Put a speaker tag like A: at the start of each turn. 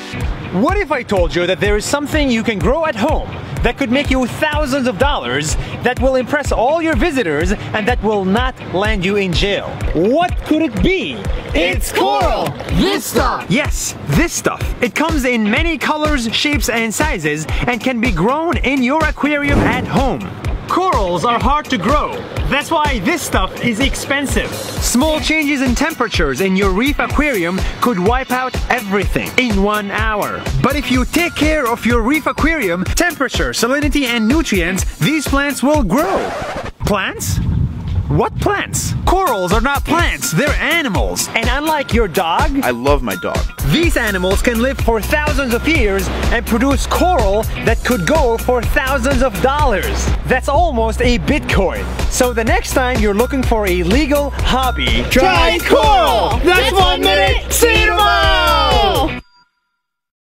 A: What if I told you that there is something you can grow at home that could make you thousands of dollars, that will impress all your visitors, and that will not land you in jail? What could it be?
B: It's coral! This stuff!
A: Yes, this stuff. It comes in many colors, shapes, and sizes and can be grown in your aquarium at home. Corals are hard to grow. That's why this stuff is expensive. Small changes in temperatures in your reef aquarium could wipe out everything in 1 hour. But if you take care of your reef aquarium, temperature, salinity, and nutrients, these plants will grow. Plants? What plants? Corals are not plants, they're animals. And unlike your dog,
C: I love my dog.
A: these animals can live for thousands of years and produce coral that could go for thousands of dollars. That's almost a Bitcoin. So the next time you're looking for a legal hobby,
B: Try coral!